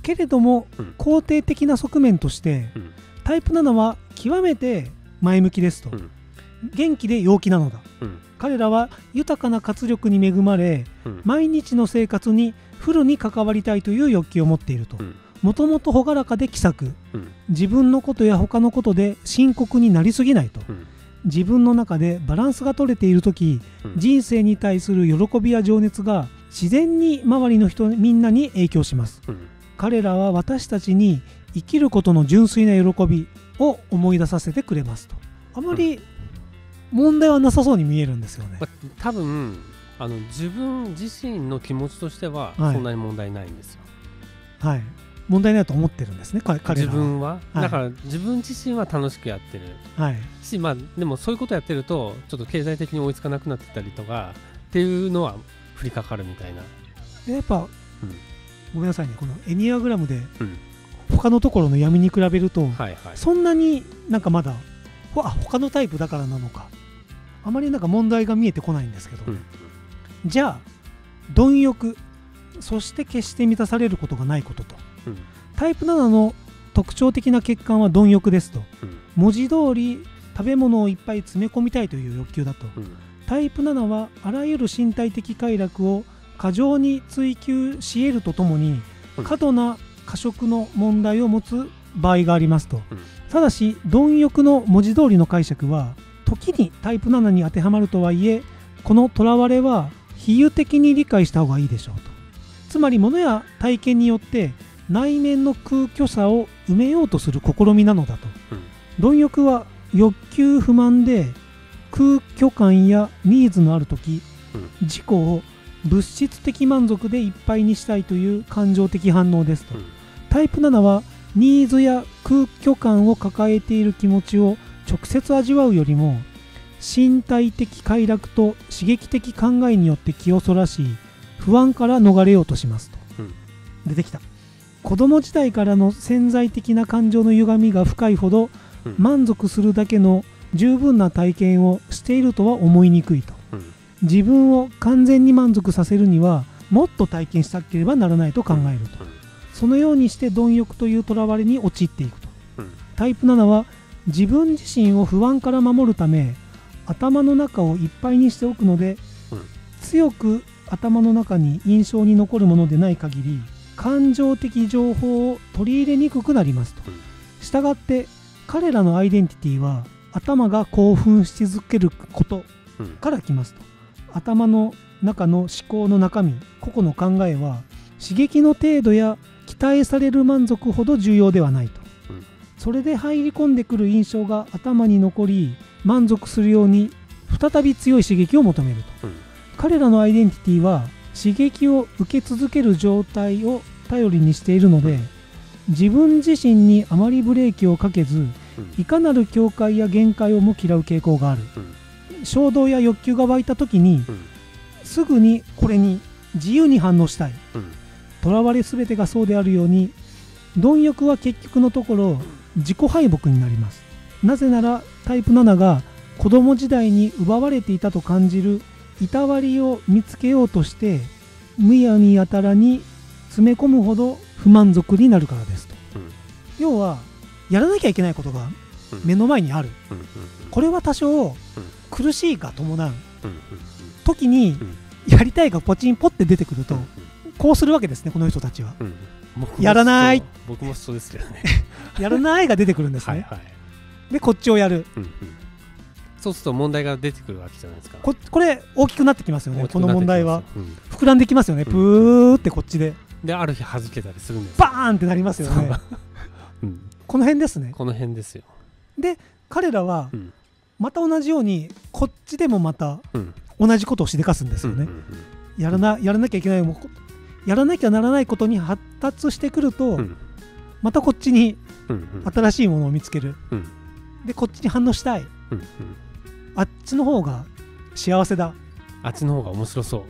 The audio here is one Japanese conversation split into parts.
けれども、肯定的な側面として、タイプ7は極めて前向きですと、元気で陽気なのだ、彼らは豊かな活力に恵まれ、毎日の生活にフルに関わりたいという欲求を持っていると、もともと朗らかで気さく、自分のことや他のことで深刻になりすぎないと、自分の中でバランスが取れているとき、人生に対する喜びや情熱が自然に周りの人みんなに影響します。彼らは私たちに生きることの純粋な喜びを思い出させてくれますと。あまり問題はなさそうに見えるんですよね。 多分自分自身の気持ちとしてはそんなに問題ないんですよ。 はい、問題ないと思ってるんですね、彼らは。 自分は、だから自分自身は楽しくやってる、し、でもそういうことやってるとちょっと経済的に追いつかなくなってたりとかっていうのは降りかかるみたいな。 やっぱ、ごめんなさいね、このエニアグラムで、他のところの闇に比べると、そんなになんかまだ他のタイプだからなのかあまりなんか問題が見えてこないんですけど、じゃあ貪欲、そして決して満たされることがないことと、タイプ7の特徴的な欠陥は貪欲ですと、文字通り食べ物をいっぱい詰め込みたいという欲求だと、タイプ7はあらゆる身体的快楽を過剰に追求し得るとともに、過度な過食の問題を持つ場合がありますと、ただし貪欲の文字通りの解釈は時にタイプ7に当てはまるとはいえ、このとらわれは比喩的に理解した方がいいでしょうと。つまり物や体験によって内面の空虚さを埋めようとする試みなのだと、貪欲は欲求不満で空虚感やニーズのあるとき、自己を物質的満足でいっぱいにしたいという感情的反応ですと、タイプ7はニーズや空虚感を抱えている気持ちを直接味わうよりも、身体的快楽と刺激的考えによって気をそらし、不安から逃れようとしますと、出てきた。子供時代からの潜在的な感情の歪みが深いほど、満足するだけの十分な体験をしているとは思いにくいと、自分を完全に満足させるにはもっと体験したければならないと考えると、そのようにして貪欲というとらわれに陥っていくと、タイプ7は自分自身を不安から守るため頭の中をいっぱいにしておくので、強く頭の中に印象に残るものでない限り感情的情報を取り入れにくくなりますと。したがって彼らのアイデンティティは頭が興奮し続けることから来ますと。頭の中の思考の中身、個々の考えは刺激の程度や期待される満足ほど重要ではないと。それで入り込んでくる印象が頭に残り満足するように再び強い刺激を求めると、彼らのアイデンティティは刺激を受け続ける状態を頼りにしているので、自分自身にあまりブレーキをかけず、いかなる境界や限界をも嫌う傾向がある。衝動や欲求が湧いた時に、すぐにこれに自由に反応したい。とらわれ全てがそうであるように、貪欲は結局のところ自己敗北になります。なぜならタイプ7が子供時代に奪われていたと感じるいたわりを見つけようとしてむやみやたらに詰め込むほど不満足になるからですと、要はやらなきゃいけないことが目の前にある、これは多少苦しいが伴う時にやりたいがポチンポって出てくると、こうするわけですね、この人たちは。やらない、 僕もそうですけどねやらないが出てくるんですね。でこっちをやる、 そうすると問題が出てくるわけじゃないですか。 これ大きくなってきますよね。この問題は膨らんできますよね。プーってこっちである日弾けたりするんです。 バーンってなりますよねこの辺ですね。 この辺ですよ。 で彼らはまた同じようにこっちでもまた同じことをしでかすんですよね。やらなきゃいけない、やらなきゃならないことに発達してくると、またこっちに新しいものを見つける、でこっちに反応したい、あっちの方が幸せだ、 あっちの方が面白そう、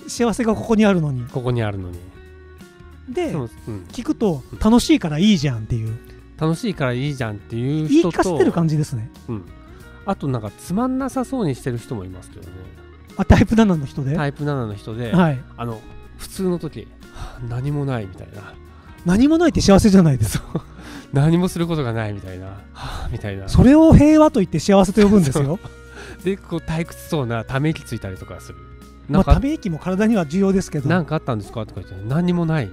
幸せがここにあるのにで、聞くと楽しいからいいじゃんっていう、 楽しいからいいじゃんっていう言い人と聞かせてる感じですね。 あとなんかつまんなさそうにしてる人もいますけどね。 タイプ7の人で、 タイプ7の人で、普通の時何もないみたいな、 何もないって幸せじゃないですか。 何もすることがないみたいな、はぁみたいな。 それを平和と言って幸せと呼ぶんですよ。 でこう退屈そうなため息ついたりとかする。 まあ、ため息も体には重要ですけど。 何かあったんですかとか言って何にもない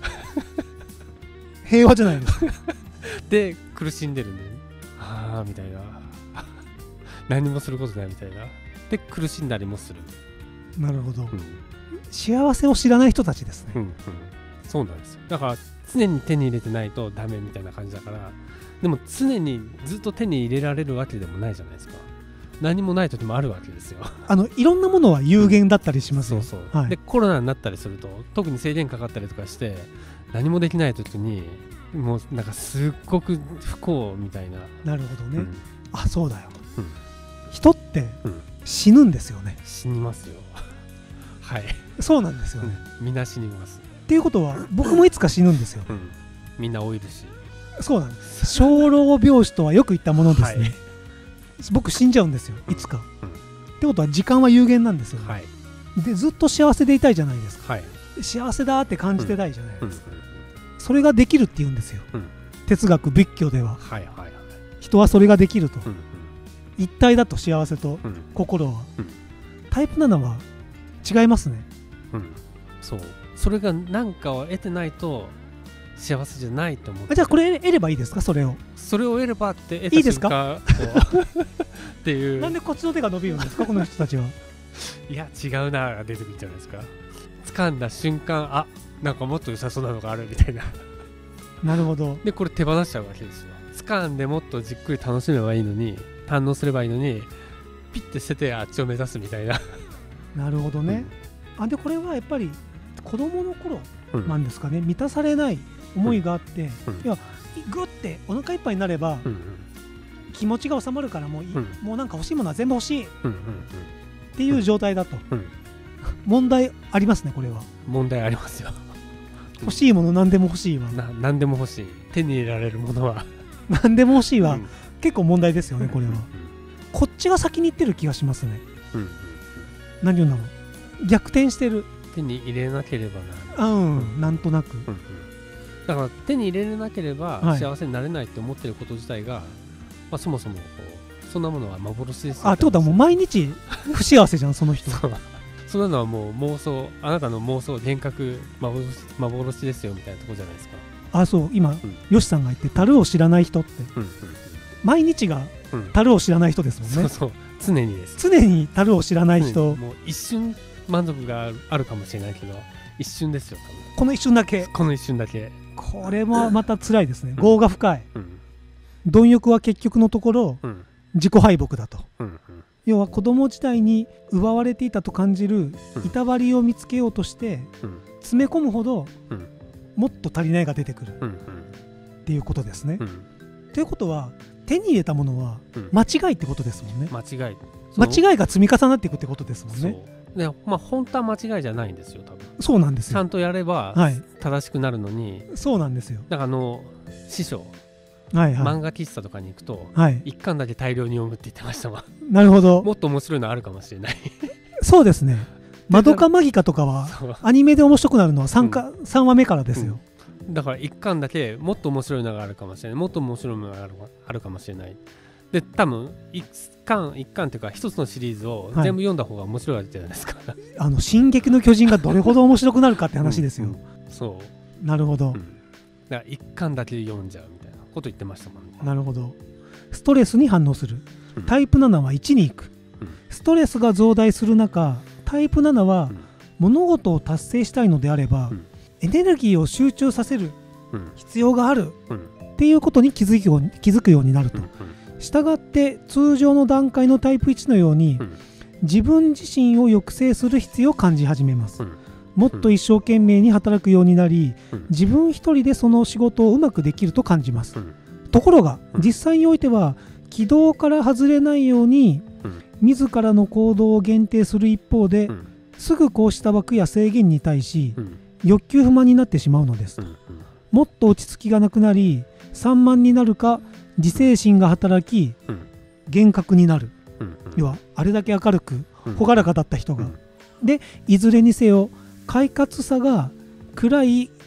平和じゃないですか。 で苦しんでるんで、はぁみたいな何もすることないみたいなで苦しんだりもする。 なるほど、幸せを知らない人たちですね。 そうなんですよ。だから常に手に入れてないとダメみたいな感じだから。でも常にずっと手に入れられるわけでもないじゃないですか。何もない時もあるわけですよ。 いろんなものは有限だったりしますよ。 そうそう、でコロナになったりすると特に制限かかったりとかして何もできない時にもうなんかすっごく不幸みたいな。 なるほどね、あ、そうだよ、人って死ぬんですよね。 死にますよはい、 そうなんですよね、 みんな死にます。 っていうことは僕もいつか死ぬんですよ、 みんな老いるし。そうなんです。 生老病死とはよく言ったものですね、僕死んじゃうんですよいつか、ってことは時間は有限なんですよ、でずっと幸せでいたいじゃないですか、幸せだって感じてたいじゃないですか、それができるって言うんですよ、哲学仏教では、人はそれができると、一体だと幸せと心は、タイプ7は違いますね、 そうそれが何かを得てないと幸せじゃないと思って。 じゃあこれ得ればいいですか。それを得ればって得た瞬間っていう。 なんでこっちの手が伸びるんですかこの人たちは。 いや違うなが出てくるじゃないですか。掴んだ瞬間、あ、なんかもっと良さそうなのがあるみたいな。 なるほど。 でこれ手放しちゃうわけですよ。掴んでもっとじっくり楽しめばいいのに、堪能すればいいのに、ピッて捨ててあっちを目指すみたいな。 なるほどね、でこれはやっぱり子供の頃なんですかね、満たされない思いがあって、いやグッてお腹いっぱいになれば、気持ちが収まるからもうなんか欲しいものは全部欲しいっていう状態だと、問題ありますね。これは問題ありますよ。 欲しいもの何でも欲しいわ、 何でも欲しい、手に入れられるものは何でも欲しいは、結構問題ですよね。これはこっちが先に行ってる気がしますね。何を言うんだろう、逆転してる。 手に入れなければならない、 なんとなく、 だから手に入れなければ幸せになれないって思ってること自体が、そもそもこうそんなものは幻ですよ。 ってことはもう毎日不幸せじゃんその人。 そんなのはもう妄想、あなたの妄想、幻覚、幻ですよみたいなところじゃないですか。 そう今、よしさんが言って樽を知らない人って、毎日が樽を知らない人ですもんね。 そう常にです。 常に樽を知らない人、 もう一瞬満足があるかもしれないけど、一瞬ですよ多分。 この一瞬だけ。これもまた辛いですね。業が深い。貪欲は結局のところ、自己敗北だと。要は子供時代に奪われていたと感じる板張りを見つけようとして詰め込むほどもっと足りないが出てくるっていうことですね。ということは手に入れたものは間違いってことですもんね。間違いが積み重なっていくってことですもんね。 で本当は間違いじゃないんですよ多分。 そうなんですよ。 ちゃんとやれば正しくなるのに。 そうなんですよ。 だから師匠、漫画喫茶とかに行くと、一巻だけ大量に読むって言ってましたわ。 なるほど。 もっと面白いのあるかもしれないそうですね。マドカマギカとかはアニメで面白くなるのは 3話目からですよ。 だから一巻だけもっと面白いのがあるかもしれない、もっと面白いのがあるかもしれない。で多分一巻っていうか一つのシリーズを全部読んだ方が面白いわけじゃないですか。 進撃の巨人がどれほど面白くなるかって話ですよ。 そうなるほど。 だから一巻だけ読んじゃうみたいなこと言ってましたもんね。 なるほど。ストレスに反応する。タイプ7は1に行く。ストレスが増大する中、タイプ7は物事を達成したいのであれば、エネルギーを集中させる必要があるっていうことに気づくようになると。したがって通常の段階のタイプ1のように、自分自身を抑制する必要を感じ始めます。もっと一生懸命に働くようになり、自分一人でその仕事をうまくできると感じます。ところが実際においては軌道から外れないように自らの行動を限定する一方で、すぐこうした枠や制限に対し欲求不満になってしまうのです。もっと落ち着きがなくなり散漫になるか、自制心が働き厳格になる。要はあれだけ明るく朗らかだった人が、でいずれにせよ快活さが暗い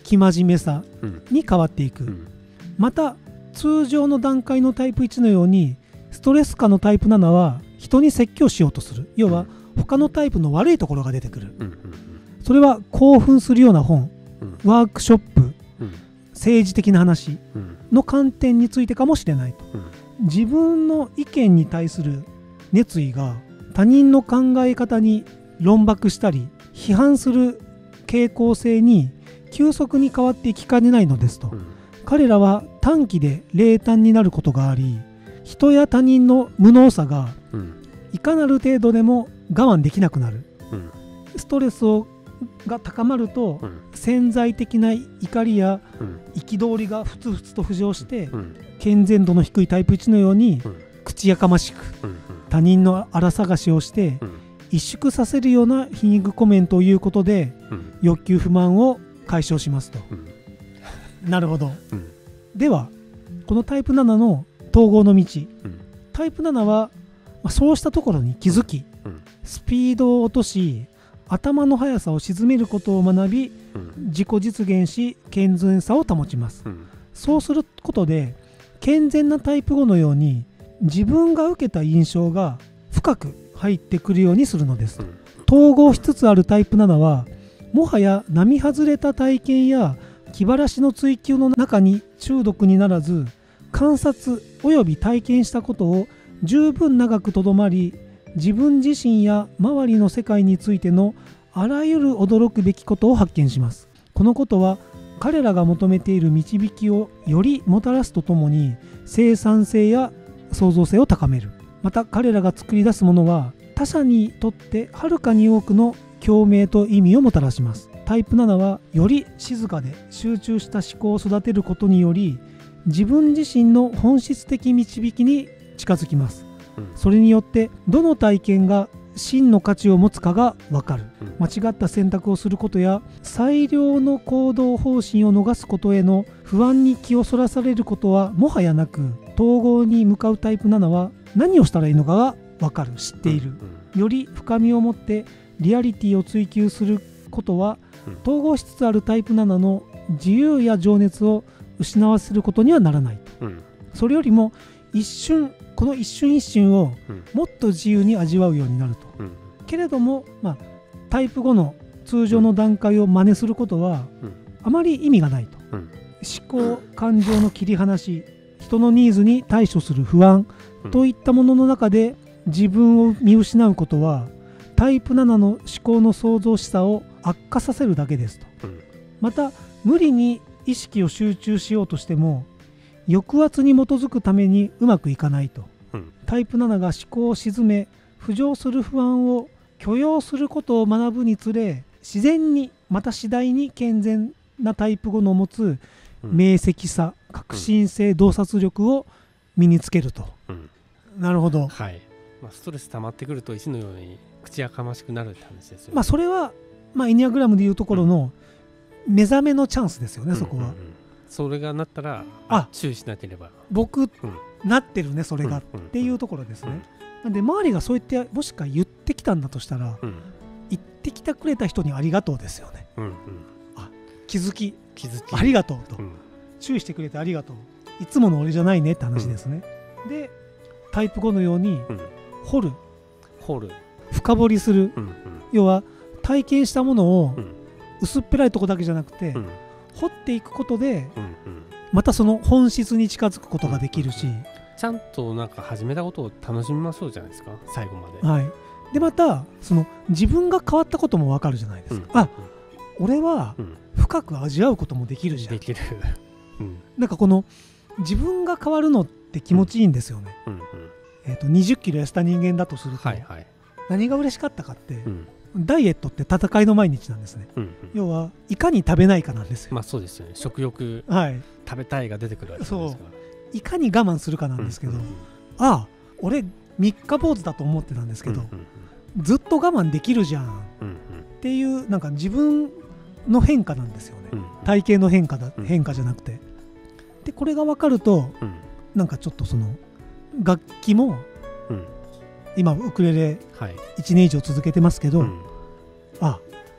生真面目さに変わっていく、また通常の段階のタイプ1のようにストレス下のタイプ7は人に説教しようとする、要は他のタイプの悪いところが出てくる、それは興奮するような本、ワークショップ、政治的な話の観点についてかもしれないと、自分の意見に対する熱意が他人の考え方に論駁したり批判する傾向性に急速に変わっていきかねないのですと、彼らは短期で冷淡になることがあり、人や他人の無能さがいかなる程度でも我慢できなくなる、ストレスが高まると、潜在的な怒りや憤りがふつふつと浮上して、健全度の低いタイプ1のように口やかましく他人の荒探しをして萎縮させるような皮肉コメントを言うことで欲求不満を解消しますと、なるほど、ではこのタイプ7の統合の道、タイプ7はそうしたところに気づき、スピードを落とし頭の速さを沈めることを学び、自己実現し健全さを保ちます、そうすることで健全なタイプ5のように自分が受けた印象が深く入ってくるようにするのです、統合しつつあるタイプ7はもはや並外れた体験や気晴らしの追求の中に中毒にならず、観察および体験したことを十分長くとどまり、自分自身や周りの世界についてのあらゆる驚くべきことを発見します。このことは彼らが求めている導きをよりもたらすとともに生産性や創造性を高める。また彼らが作り出すものは他者にとってはるかに多くの共鳴と意味をもたらします。タイプ7はより静かで集中した思考を育てることにより自分自身の本質的導きに近づきます。それによってどの体験が真の価値を持つかが分かる。間違った選択をすることや最良の行動方針を逃すことへの不安に気をそらされることはもはやなく、統合に向かうタイプ7は何をしたらいいのかが分かる、知っている。より深みを持ってリアリティを追求することは統合しつつあるタイプ7の自由や情熱を失わせることにはならない、それよりもこの一瞬一瞬をもっと自由に味わうようになると、けれども、タイプ5の通常の段階を真似することはあまり意味がないと、思考感情の切り離し、人のニーズに対処する不安といったものの中で自分を見失うことはタイプ7の思考の創造しさを悪化させるだけですと、また無理に意識を集中しようとしても抑圧に基づくためにうまくいかないと、タイプ7が思考を沈め浮上する不安を許容することを学ぶにつれ、自然にまた次第に健全なタイプ5の持つ明晰さ、革新性、洞察力を身につけると、なるほど、 はい。ストレス溜まってくると石のように口やかましくなるって話ですよね。 それは、エニアグラムでいうところの目覚めのチャンスですよね、そこは。 それがなったら注意しなければ。 僕、なってるねそれが、っていうところですね。なんで周りがそう言ってもしか言ってきたんだとしたら、言ってきてくれた人にありがとうですよね。気づきありがとうと、注意してくれてありがとう、いつもの俺じゃないねって話ですね。でタイプ5のように、掘る深掘りする、要は体験したものを薄っぺらいとこだけじゃなくて、掘っていくことで、またその本質に近づくことができるし、 ちゃんと始めたことを楽しみましょうじゃないですか、最後まで。 でまたその自分が変わったことも分かるじゃないですか。俺は深く味わうこともできるじゃん。この自分が変わるのって気持ちいいんですよね。20キロ痩せた人間だとすると、何が嬉しかったかって、ダイエットって戦いの毎日なんですね。要はいかに食べないかなんですよ。 そうですよね。食欲、食べたいが出てくるわけですから。 いかに我慢するかなんですけど、俺三日坊主だと思ってたんですけど、ずっと我慢できるじゃんっていう自分の変化なんですよね。体型の変化じゃなくて。でこれが分かると、ちょっとその楽器も、今ウクレレ1年以上続けてますけど、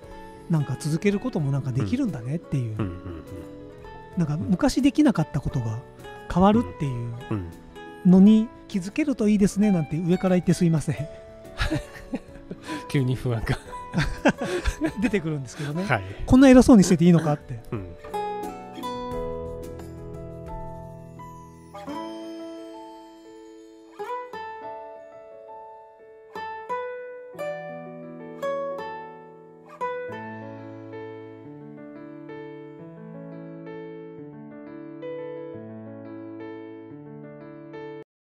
なんか続けることもなんかできるんだねっていう、なんか昔できなかったことが変わるっていうのに気づけるといいですねなんて上から言ってすいません急に不安が出てくるんですけどね、 はい、 こんな偉そうにしてていいのかって、